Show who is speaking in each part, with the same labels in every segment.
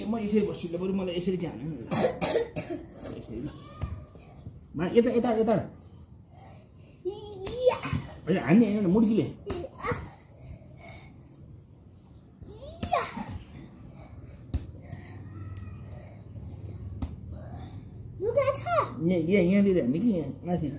Speaker 1: म यसरी बस्छु ल बरु मलाई यसरी चाहिँ हान्नु यसरी ल मा यता यता यता हैन हान्ने हैन मुड्कीले यहाँ लिएर हान्ने कि यहाँ माथि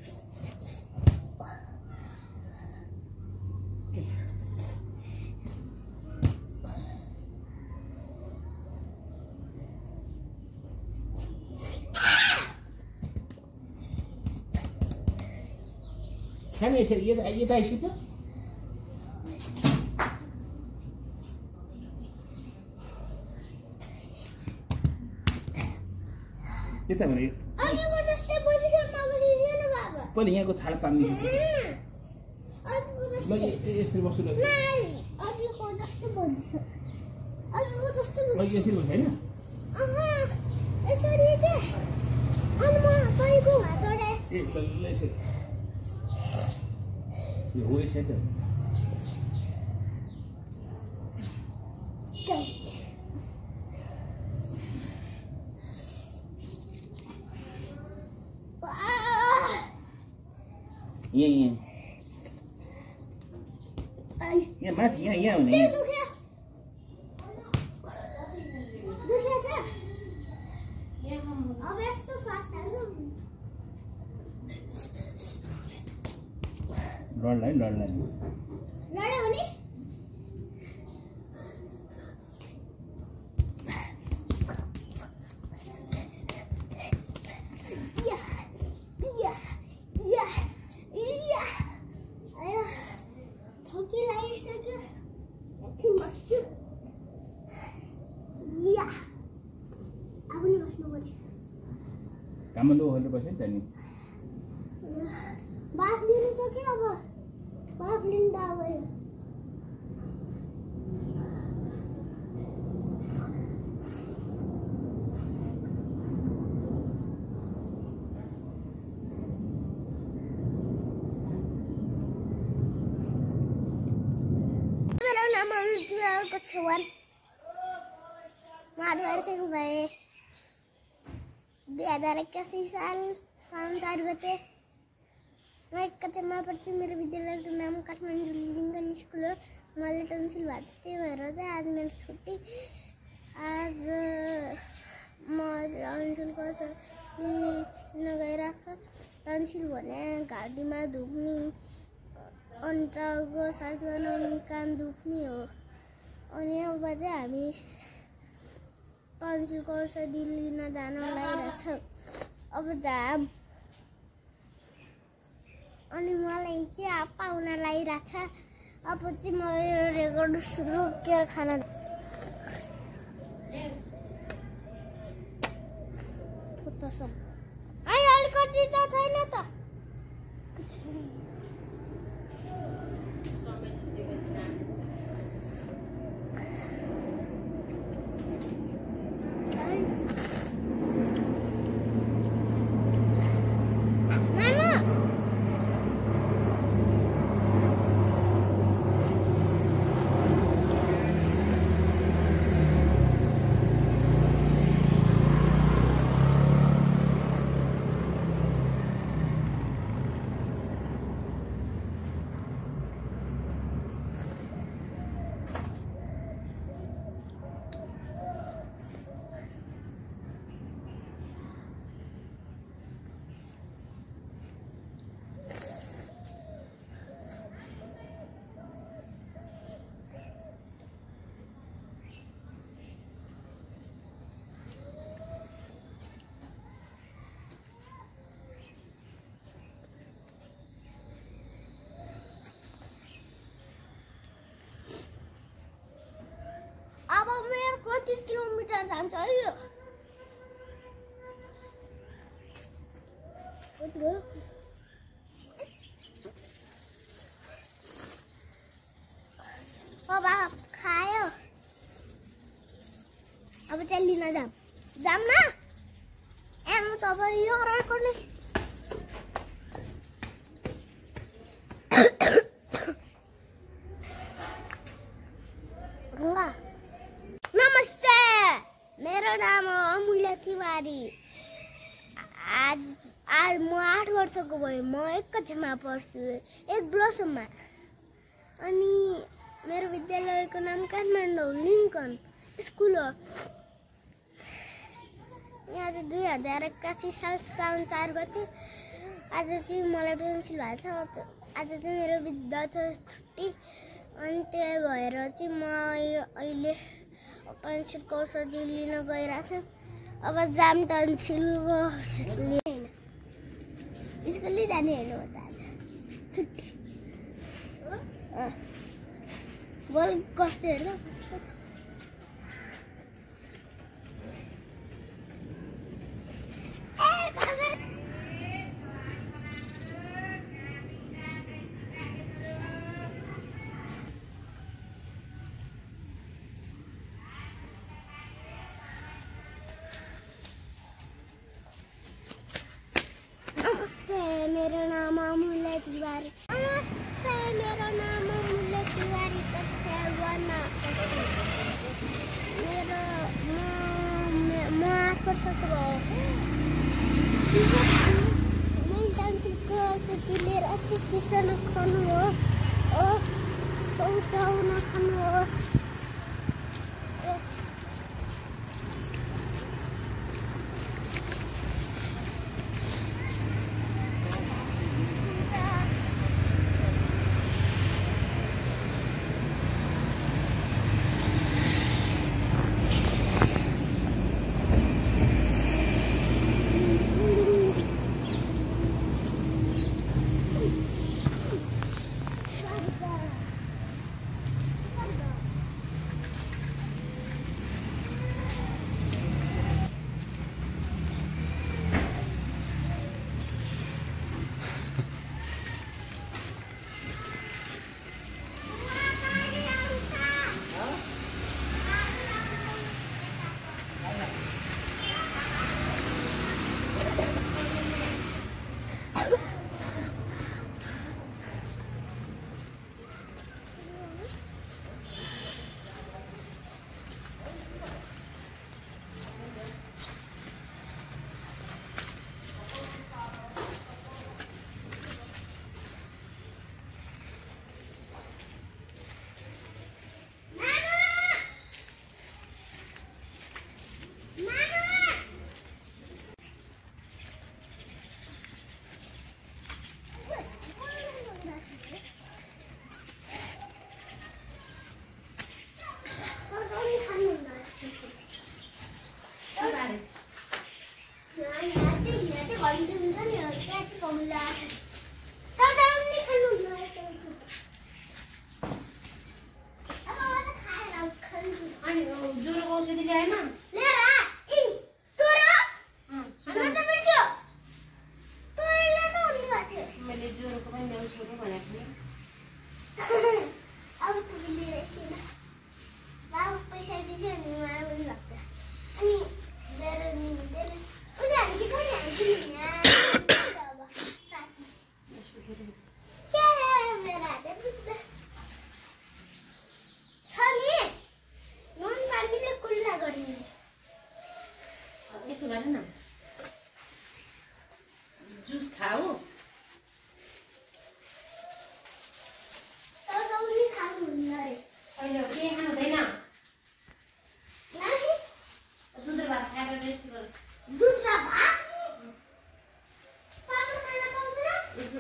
Speaker 1: खाने यसरी यता आइसित यता भने पहिले यहाँको छाड पार्ने ल यसरी बस्छु ल यसरी बस्छ होइन ए ल यसरी हो यसरी त यहाँ माथि यहाँ हुने लड्ला कामन्डु होल्नु पर्छ नि त नि
Speaker 2: बाफ लिनु छ के अब बाफ लिँदा भयो मेरो नाम छवान माडवाड से गए 2081 साल साउन 4 गते मैं कच्चा पढ़ती मेरे विद्यालय का नाम काठमाडौँ लिङ्गन स्कुल हो मलाई टन्सिल भएको छ त्यही भएर चाहिँ आज मेरो छुट्टी आज म टन्सिल गर्छ नगइरहेको छ टन्सिल भने घाँटीमा दुख्ने अन्टाको सास बनाउने कान दुख्ने हो अनि अब चाहिँ हामी टन्सिल औषधि लिन जान लागिरहेछ अब जाम अनि मलाई चाहिँ पाउन लागिरहेछ अब चाहिँ म यो रेकर्ड सुरु के खाना फोटोसप अलिकति त छैन त कति किलोमिटर जान्छ यो अब खायो अब चाहिँ लिन जाम न म तब यो रेकर्ड नमस्ते मेरो नाम हो अमूल्य तिवारी। आज आज म 8 वर्षको भएँ। म एक कक्षामा पढ्छु, एक ब्लसममा। अनि मेरो विद्यालयको नाम काठमाडौँ लिङ्कन स्कुल हो। यहाँ चाहिँ 2081 साल साउन 4 गते आज चाहिँ मलाई टन्सिल भएको छ। आज चाहिँ मेरो विद्यार्थी छुट्टी, अनि त्यही भएर चाहिँ म अहिले टन्सिलको औषधि लिन गइरहेको छु। अब जाम टन्सिलको औषधि लिएन, स्कुलै जाने होइन म त आज छुट्टी। बोल कस्तो हेर्नु नमस्ते, मेरो नाम अमूल्य तिवारी। नमस्ते, मेरो नाम अमूल्य तिवारी। कक्षा 1 मा म 8 वर्षको भएँ। मैले टन्सिलको औषधि लिएर चिसो नखानुहोस्, चाउ नखानुहोस्।
Speaker 3: जुस खाऊ अहिले के खानु हुँदैन दुध र भात खाएर रेस्ट गर
Speaker 2: दुध र भात पापा खाना पाउँदैन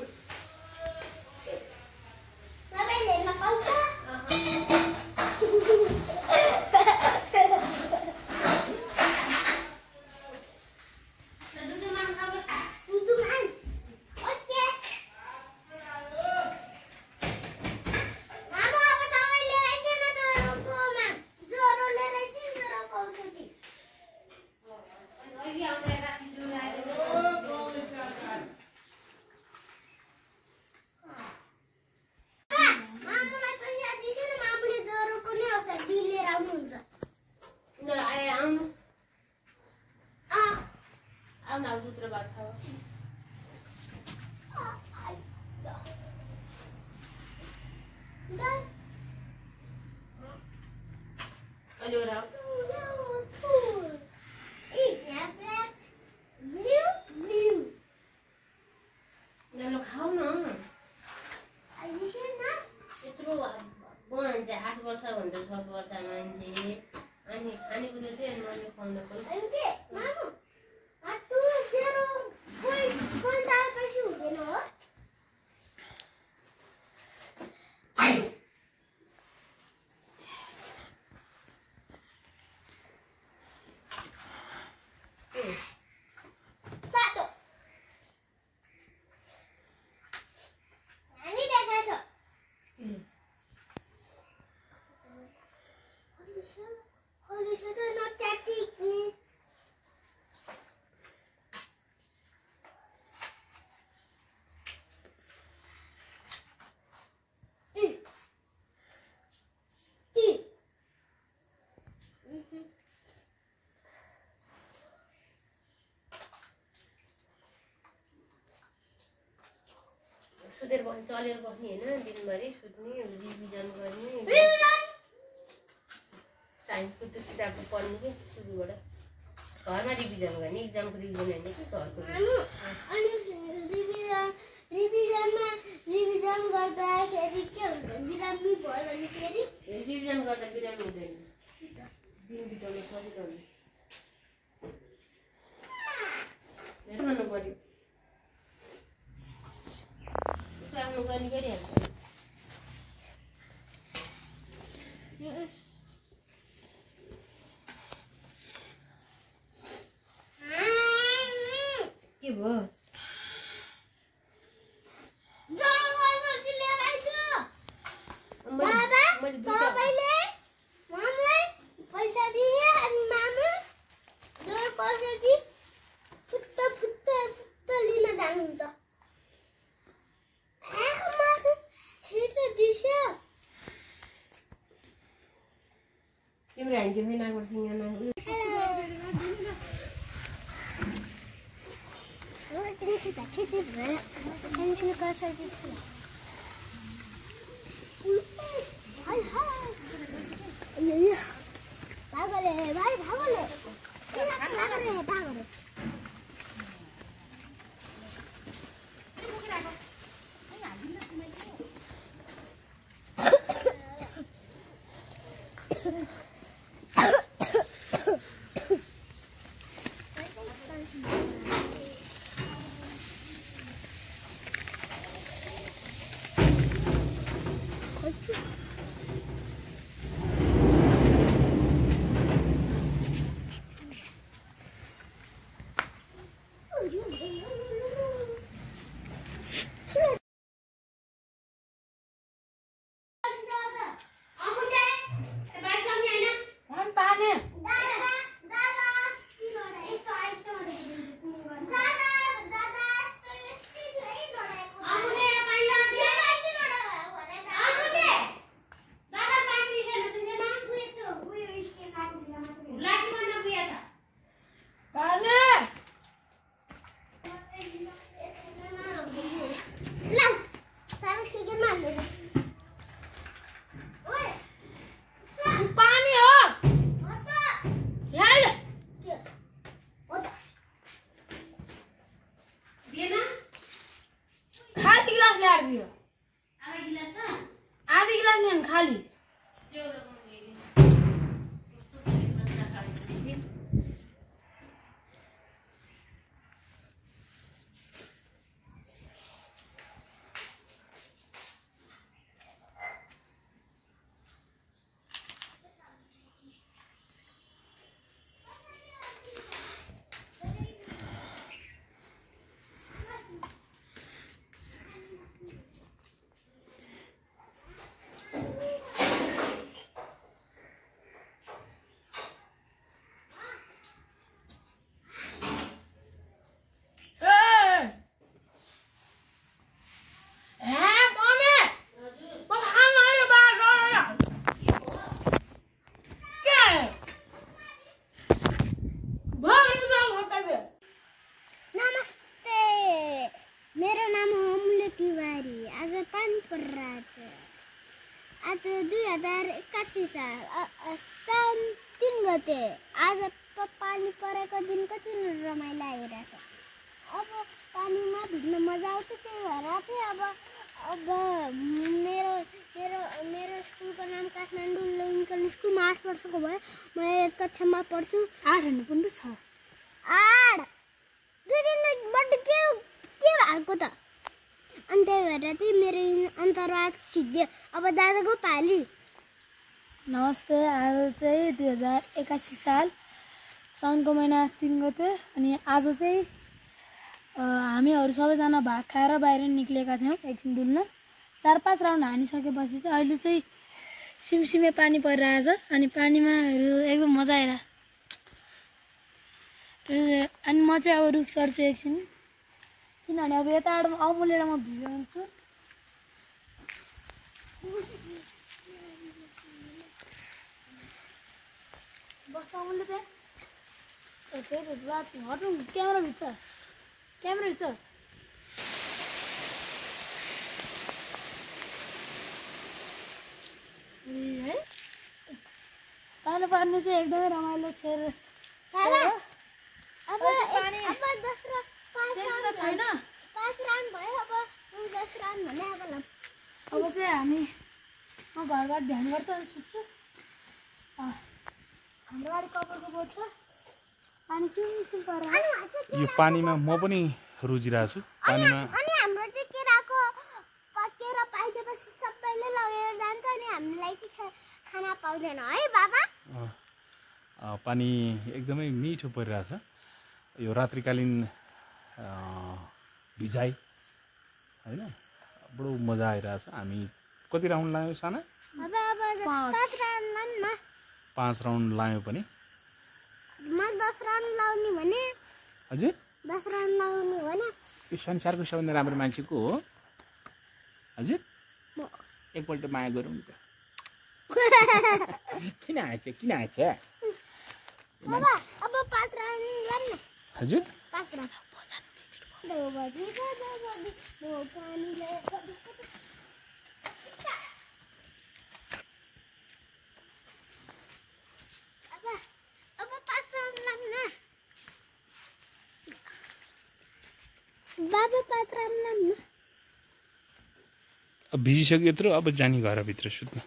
Speaker 2: तपाईले हेर्न पाउँछ
Speaker 3: दूध र भात खाऊ अहिले उसले चाहिँ मैले फोन नगर्नु
Speaker 2: के मामु तू 0.5 पैसा हुँदैन हो
Speaker 3: सुतेर बस्ने चलेर बस्ने होइन दिनभरि सुत्ने रिभिजन गर्ने साइन्सको त्यो किताबको पढ्ने कि सुरुबाट घरमा रिभिजन गर्ने इक्जामको रिभिजन होइन कि घरको
Speaker 2: रिभिजन गर्दाखेरि के हुन्छ बिरामी भयो भने फेरि
Speaker 3: रिभिजन गर्दा बिरामी हुँदैन दिन बिताउने सजिलो हेर्नु पर्यो आफ्नो गर्ने गरिहाल्छ के भयो
Speaker 2: पैसा दिए अनि मामा जोर कसरी फुत्त लिन जानुहुन्छ
Speaker 3: तिम्रो हामी के नागबाट सिङ्गाना
Speaker 2: आधी गिलास नहीं खाली आज 2081 साल साउन 3 गते आज पानी परेको दिन कति रमाइलो आइरहेछ। अब पानीमा भिज्न मजा आउँछ, त्यही भएर चाहिँ अब अब मेरो मेरो मेरो स्कुलको नाम काठमाडौँ लोइङ्कन स्कुल। म 8 वर्षको भयो। म एक कक्षामा पढ्छु।
Speaker 4: 8 हेर्नु पनि छ।
Speaker 2: 8 दुई दिनबाट के भएको त? अनि त्यही भएर चाहिँ मेरो अन्तर्वार्ता सिद्धियो। अब दादाको पाली।
Speaker 4: नमस्ते। आज चाहिँ 2081 साल साउनको महिना 3 गते अनि आज चाहिँ हामीहरू सबैजना भात खाएर बाहिर निक्लेका थियौँ एकछिन डुल्न। 4-5 राउन्ड हानिसकेपछि चाहिँ अहिले चाहिँ सिमसिमे पानी परिरहेछ अनि पानीमा एकदम मजा आइरहेछ। अनि म चाहिँ अब रुख सर्छु एकछिन किनभने अब यताबाट अमुलेर म भिजाउँछु। बस्छ अमुले त्यहाँ हटौँ। क्यामेरा भित्र है पानी पर्ने चाहिँ एकदमै रमाइलो छ।
Speaker 2: अब
Speaker 4: पानी
Speaker 2: अब 10 र 5 राउन्ड
Speaker 4: छैन।
Speaker 2: 5 राउन्ड भयो। अब 10 राउन्ड भने
Speaker 4: अब चाहिँ हामी म घरबाट ध्यान गर्छु अनि सुत्छु। हाम्रो गाडी कपरको बोट छ। पानी सिमसिम परेर
Speaker 1: यो पानीमा म पनि रुजिरहेको छु। पानीमा
Speaker 2: अनि हाम्रो चाहिँ केराको केरा पाइदिएपछि सबैले लगेर जान्छ अनि हामीलाई चाहिँ खाना पाउँदैन है बाबा।
Speaker 1: पानी एकदमै मिठो परिरहेछ। यो रात्रिकालीन भिजाइ होइन, बडो मजा आइरहेछ। हामी कति राउन्ड लायौँ साना?
Speaker 2: अब 5 राउन्ड लाउँ न।
Speaker 1: 5 राउन्ड लायौँ पनि।
Speaker 2: म 10 राउन्ड लाउने भने।
Speaker 1: हजुर
Speaker 2: 10 राउन्ड लाउने भने
Speaker 1: यो संसारको सबैभन्दा राम्रो मान्छे को हो? हजुर एकपल्ट माया गरौँ नि त। किन आएछ?
Speaker 2: अब 5 राउन्ड लाउँ न।
Speaker 1: हजुर
Speaker 2: 5 राउन्ड अब 5 राउन्ड लाउँ न बाबा। 5 राउन्ड लाउँ न।
Speaker 1: अब भिजिसक्यो यत्रो, अब जाने घरभित्र सुत्नु।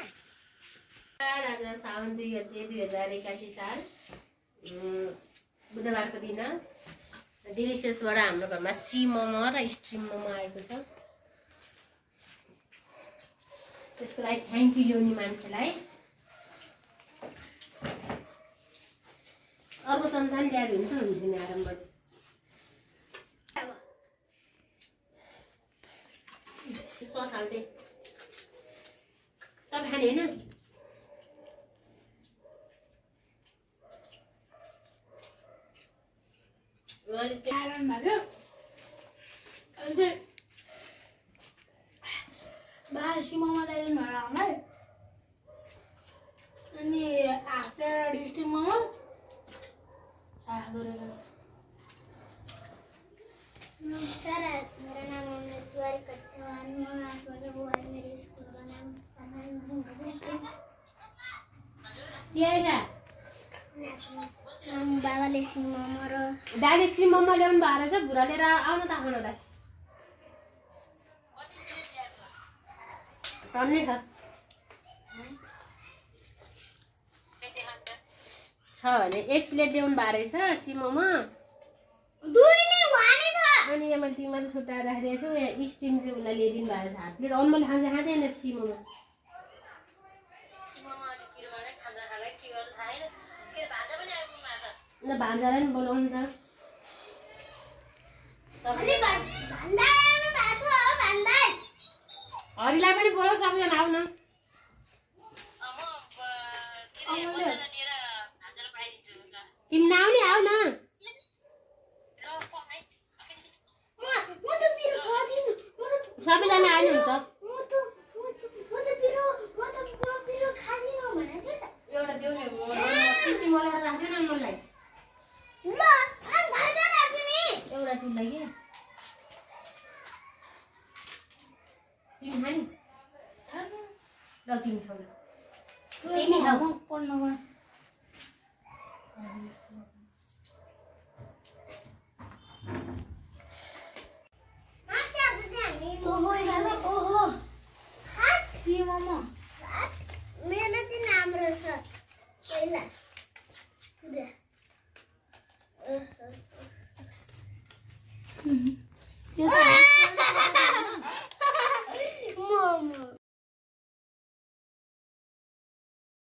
Speaker 3: आज साउन 2 गते 2081 साल बुधबारको दिन डिलिसियसबाट हाम्रो घरमा सी मोमो र स्ट्रिम मोमो आएको छ। त्यसको लागि थ्याङ्क यू ल्याउने मान्छेलाई। अर्को चम्चा नि ल्यायो भने त हुँदैन आरामबाट। सस हाल्दै तपाईँ खाने होइन?
Speaker 4: आइरन भएको अहिले चाहिँ बासी मोमो ल्याइदिनु भयो हामीलाई। अनि हाफ प्लेट स्टिम मोमो
Speaker 2: नमस्कार, मेरा नाम अमृत तिवारी, कक्षा 1 में 8 वर्षको है। मेरे स्कुल का नाम काठमाडौँ बाबाले सिङ मोमो र
Speaker 3: दाइले स्ट्रिम मोमो ल्याउनु भएको रहेछ। भुरा लिएर आउनु त खानलाई टन्नै छ भने 1 प्लेट ल्याउनु भएको रहेछ सी मोमो। अनि यहाँ मैले तिमीलाई छुट्टाएर राखिदिएको छु। यहाँ स्टिम चाहिँ उसलाई ल्याइदिनु भएको छ 8 प्लेट। अनमोल खाँदैन सी मोमो। भान्जालाई पनि बोलाउनु त। हरिलाई पनि बोलाऊ, सबैजना आऊ न। तिमी नआउने आऊ न। सबैजना आउनुहुन्छ। एउटा देऊ न स्टिम मोमो राख्दियो न मलाई। एउटा चिल्ला कि तिमी खाने ल तिमी खाऊ। तिमी खाऊ
Speaker 4: पढ्न गयो।